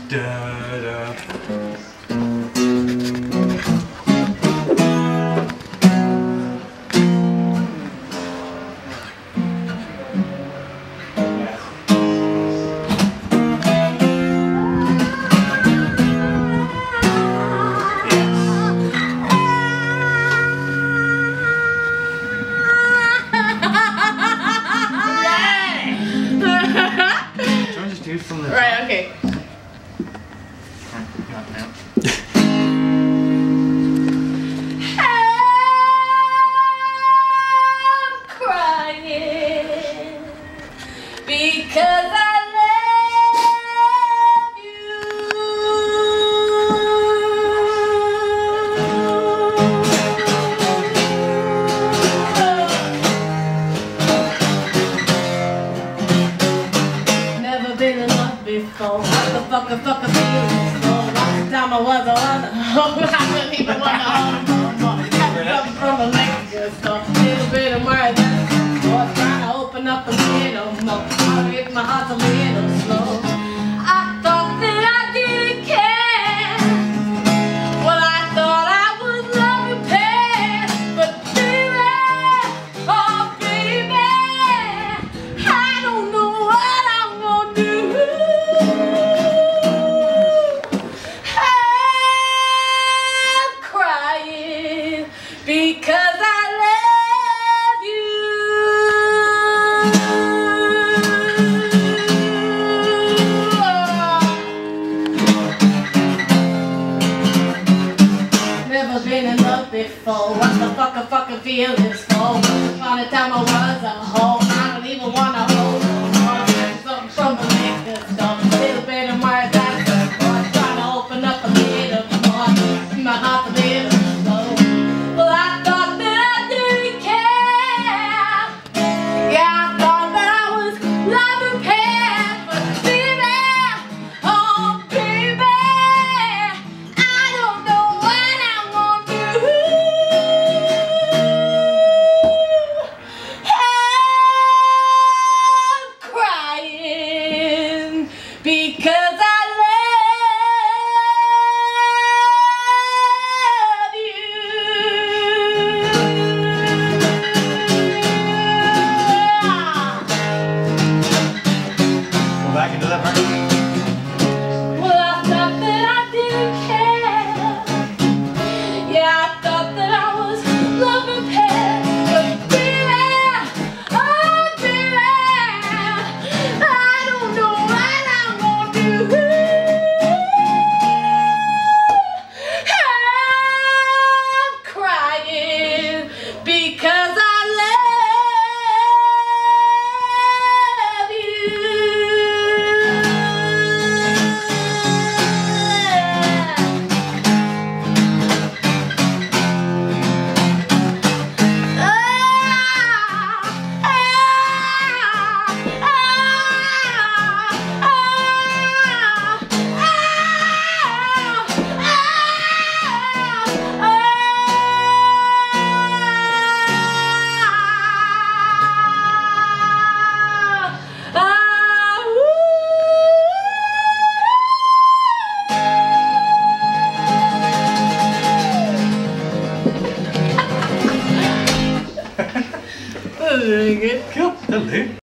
Da-da. From the right, okay. Not now. I'm crying because I love you. Never been in love before. What the fuck feelings for? Last time I was a wonder. I couldn't even wonder how to come from a lecture store. Little bit of words. Boy, trying to open up a little more. I'll get my heart a little slow. I thought that I didn't care. Well, I thought I was loving past. But baby, oh baby, I don't know what I'm gonna do. I'm crying because I love you. Never been in love before. What the fucking feelings for? Once upon a time I was a hoe. I don't even wanna hold no more. Something from the liquor store. A little bit of words I said. Trying to open up a little more. My heart a little slow. Well, I thought that I didn't care. Yeah, I thought that I was loving past. But baby, oh baby, I don't know what I'm gonna do. I'm crying because I love you. Go back into that part.